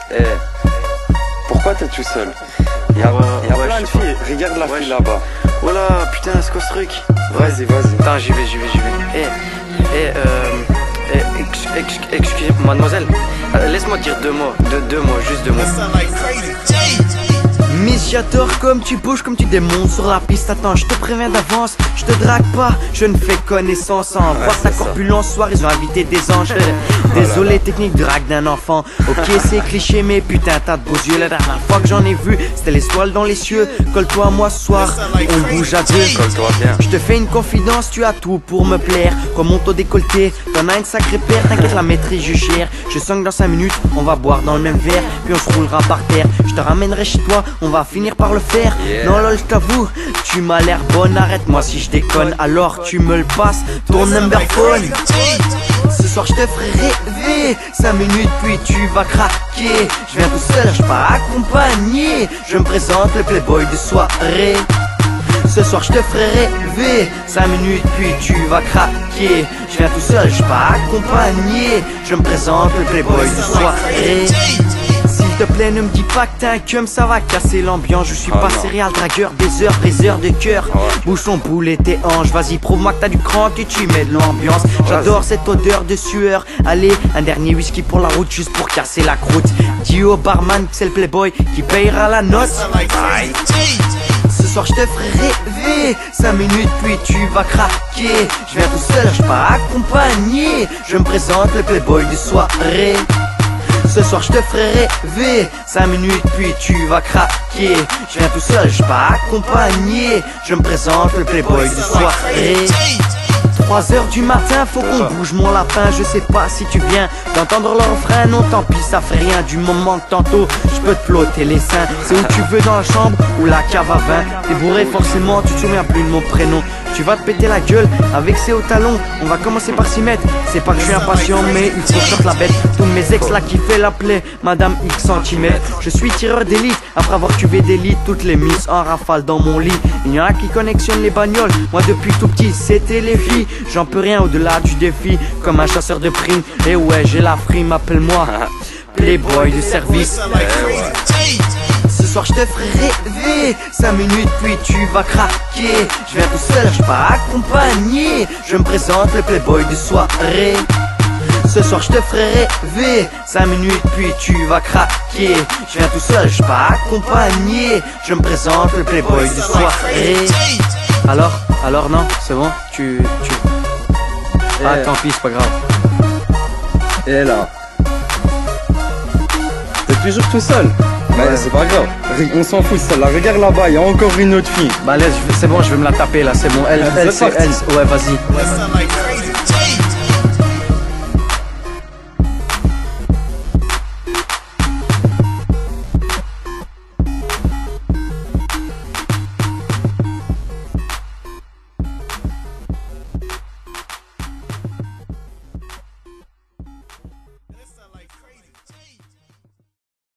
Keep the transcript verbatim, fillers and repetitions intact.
Eh, pourquoi t'es tout seul? Y'a ouais, y a ouais, plein de je sais filles, regarde la Ouais, fille je- là-bas. Oh là, putain, c'est quoi ce truc? Vas-y, vas-y. Attends, j'y vais, j'y vais, j'y vais. Eh, eh, euh, eh, ex- ex- excusez-moi, mademoiselle. Euh, Laisse-moi dire deux mots, deux, deux mots, juste deux mots. Miss, j'adore comme tu bouges, comme tu démontes sur la piste. Attends, je te préviens d'avance, je te drague pas, je ne fais connaissance. En voir ta c'est ça. corpulence, soir, ils ont invité des anges. Désolé, technique drague d'un enfant. Ok, c'est cliché, mais putain, t'as de beaux yeux. La dernière fois que j'en ai vu, c'était les étoiles dans les cieux. Colle-toi à moi ce soir, on bouge à deux. Colle-toi bien. Je te fais une confidence, tu as tout pour me plaire. Remonte au décolleté, t'en as une sacrée paire. T'inquiète, la maîtrise, je gère. Je sens que dans cinq minutes, on va boire dans le même verre. Puis on se roulera par terre. Je te ramènerai chez toi, on va finir par le faire. Yeah. Non, lol, je t'avoue, tu m'as l'air bonne. Arrête-moi si je déconne. Alors tu me le passes, ton number phone. Ce soir, je te ferai rêver. Cinq minutes, puis tu vas craquer. Je viens tout seul, je suis pas accompagné. Je me présente, le playboy de soirée. Ce soir je te ferai rêver. Cinq minutes puis tu vas craquer. Je viens tout seul, je suis pas accompagné. Je me présente, le playboy de soirée. S'il te plaît ne me dis pas que t'es un cum, ça va casser l'ambiance. Je suis Oh pas non. céréal dragueur, des heures, des heures de cœur. Ouais. Bouge ton boulet tes hanches, vas-y prouve-moi que t'as du crank et tu mets de l'ambiance. J'adore cette odeur de sueur. Allez, un dernier whisky pour la route, juste pour casser la croûte. Dis au barman que c'est le playboy qui payera la note. Aïe. Ce soir je te ferai rêver. Cinq minutes puis tu vas craquer. Je viens tout seul, je suis pas accompagné. Je me présente, le playboy de soirée. Ce soir je te ferai rêver. Cinq minutes puis tu vas craquer. Je viens tout seul, je suis pas accompagné. Je me présente, le playboy de soirée. Trois heures du matin, faut qu'on bouge mon lapin. Je sais pas si tu viens d'entendre le refrain. Non tant pis, ça fait rien du moment que tantôt je peux te flotter les seins. C'est où tu veux, dans la chambre ou la cave à vin. T'es bourré forcément, tu te souviens plus de mon prénom. Tu vas te péter la gueule avec ces hauts talons. On va commencer par s'y mettre. C'est pas que je suis impatient, mais il faut que je sorte la bête. Tous mes ex là qui fait la plaie, Madame X centimètres. Je suis tireur d'élite, après avoir tué d'élite. Toutes les miss en rafale dans mon lit. Il y en a qui connectionnent les bagnoles. Moi depuis tout petit, c'était les filles. J'en peux rien au-delà du défi, comme un chasseur de primes. Et ouais, j'ai la frime, appelle-moi playboy de service. Ce soir je te ferai rêver. Cinq minutes puis tu vas craquer. Je viens tout seul, je suis pas accompagné. Je me présente, le playboy de soirée. Ce soir je te ferai rêver. Cinq minutes puis tu vas craquer. Je viens tout seul, je suis pas accompagné. Je me présente, le playboy de soirée. Alors, alors non, c'est bon, tu, tu... Ah Eh. tant pis, c'est pas grave. Et là, t'es toujours tout seul. Mais Ouais. c'est pas grave, on s'en fout, celle-là. Regarde là-bas, il y a encore une autre fille. Bah laisse, c'est bon, je vais me la taper là, c'est bon. Elle, C'est elle, c'est parti. elle, ouais vas-y. That sound like crazy.